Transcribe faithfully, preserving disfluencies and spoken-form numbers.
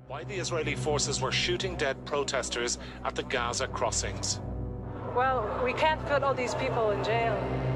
Why the Israeli forces were shooting dead protesters at the Gaza crossings. Well, we can't put all these people in jail.